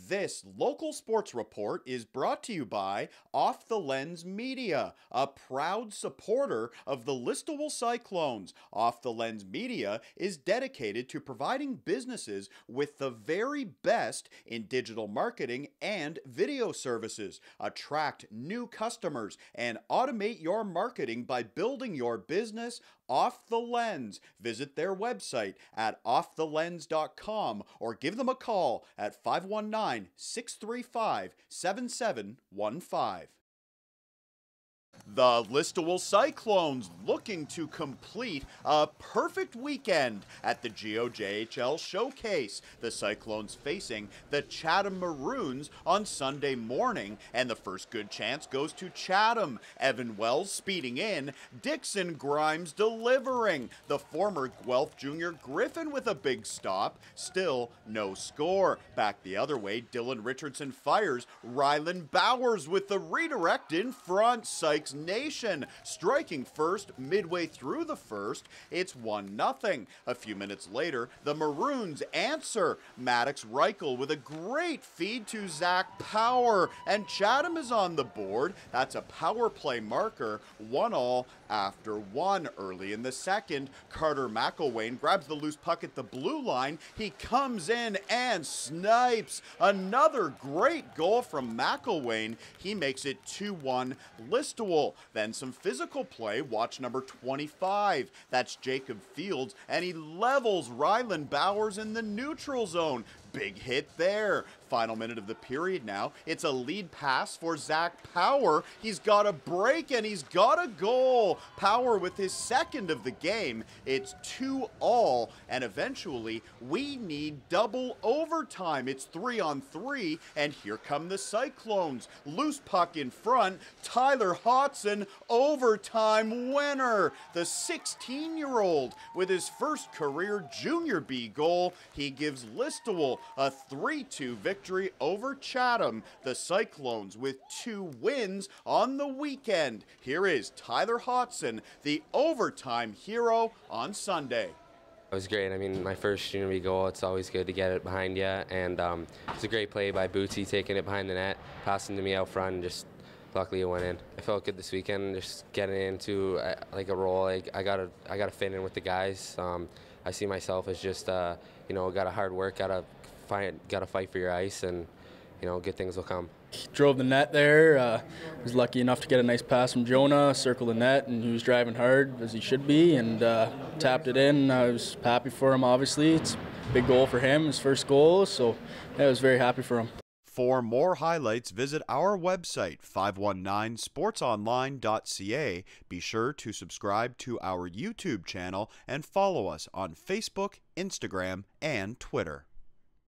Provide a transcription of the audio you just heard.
This local sports report is brought to you by Off the Lens Media, a proud supporter of the Listowel Cyclones. Off the Lens Media is dedicated to providing businesses with the very best in digital marketing and video services. Attract new customers and automate your marketing by building your business off the lens. Visit their website at offthelens.com or give them a call at 519-635-7715. The Listowel Cyclones looking to complete a perfect weekend at the GOJHL Showcase. The Cyclones facing the Chatham Maroons on Sunday morning, and the first good chance goes to Chatham. Evan Wells speeding in, Dixon Grimes delivering. The former Guelph Junior Griffin with a big stop, still no score. Back the other way, Dylan Richardson fires, Rylan Bowers with the redirect in front. Sykes Nation striking first midway through the first. It's 1-0. A few minutes later, the Maroons answer. Maddox Reichel with a great feed to Zach Power, and Chatham is on the board. That's a power play marker, 1-1 after 1. Early in the second, Carter McElwain grabs the loose puck at the blue line. He comes in and snipes. Another great goal from McElwain. He makes it 2-1 Listowel. Then some physical play. Watch number 25. That's Jacob Fields, and he levels Rylan Bowers in the neutral zone. Big hit there. Final minute of the period now. It's a lead pass for Zach Power. He's got a break and he's got a goal. Power with his second of the game. It's 2-2, and eventually we need double overtime. It's 3-on-3, and here come the Cyclones. Loose puck in front. Tyler Hodson, overtime winner. The 16-year-old with his first career Junior B goal. He gives Listowel a 3-2 victory over Chatham. The Cyclones with 2 wins on the weekend. Here is Tyler Hodson, the overtime hero on Sunday. It was great. I mean, my first Junior B goal, it's always good to get it behind you. And it's a great play by Bootsy, taking it behind the net, passing to me out front, and just luckily it went in. I felt good this weekend, just getting into like a role. Like I gotta fit in with the guys. I see myself as just you know, gotta hard work, gotta fight for your ice, and you know, good things will come. Drove the net there. Was lucky enough to get a nice pass from Jonah, circle the net, and he was driving hard as he should be, and tapped it in. I was happy for him. Obviously, it's a big goal for him, his first goal. So yeah, I was very happy for him. For more highlights, visit our website, 519sportsonline.ca. Be sure to subscribe to our YouTube channel and follow us on Facebook, Instagram, and Twitter.